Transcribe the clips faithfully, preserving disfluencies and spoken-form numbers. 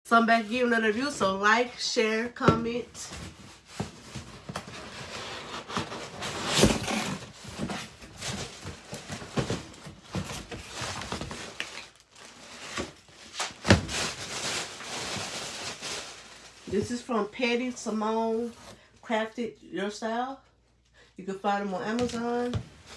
So I'm back giving another review. So like, share, comment. This is from Petty Simone, Crafted Your Style. You can find them on Amazon.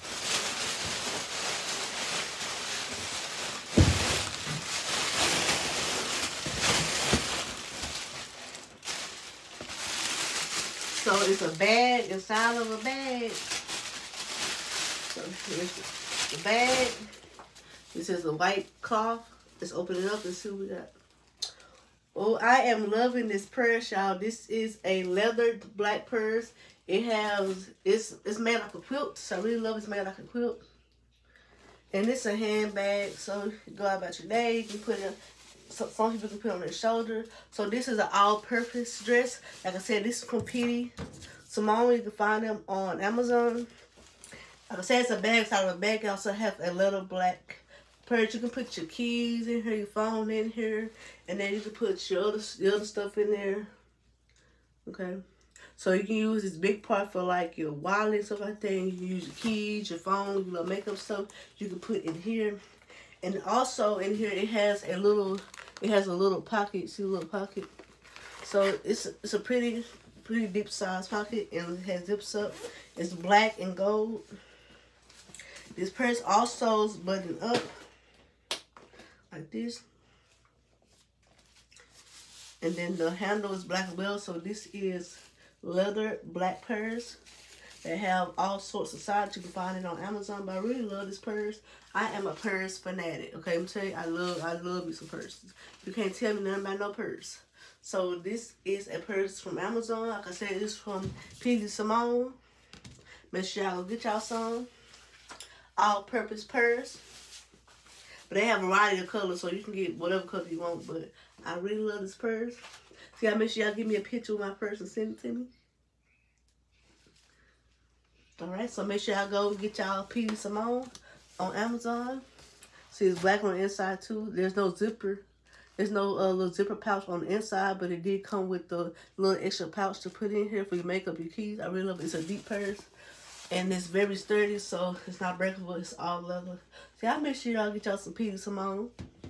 So it's a bag inside of a bag. So here's the bag. This is a white cloth. Let's open it up and see what we got. Oh, I am loving this purse, y'all. This is a leather black purse. It has, it's it's made like a quilt. So I really love it's made like a quilt. And it's a handbag. So you go out about your day. You can put it, so some people can put it on their shoulder. So this is an all-purpose dress. Like I said, this is from Petty Simone. You can find them on Amazon. Like I said, it's a bag inside of a bag. You also have a little black purse. You can put your keys in here, your phone in here, and then you can put your other, your other stuff in there. Okay. So you can use this big part for like your wallet and stuff like that. And you can use your keys, your phone, your little makeup stuff. You can put in here. And also in here it has a little it has a little pocket. See a little pocket. So it's it's a pretty pretty deep size pocket, and it has zips up. It's black and gold. This purse also is buttoned up like this. And then the handle is black as well. So this is leather black purse. They have all sorts of sizes. You can find it on Amazon. But I really love this purse. I am a purse fanatic. Okay, I'm telling you, I love I love me some purses. You can't tell me nothing about no purse. So this is a purse from Amazon. Like I said, it's from Petty Simone. Make sure y'all go get y'all some. All-purpose purse. But they have a variety of colors, so you can get whatever color you want. But I really love this purse. So y'all make sure y'all give me a picture of my purse and send it to me. Alright, so make sure y'all go get y'all Petty Simone on Amazon. See, it's black on the inside too. There's no zipper. There's no uh, little zipper pouch on the inside, but it did come with the little extra pouch to put in here for your makeup, your keys. I really love it. It's a deep purse. And it's very sturdy, so it's not breakable. It's all leather. So y'all make sure y'all get y'all some Petty Simone.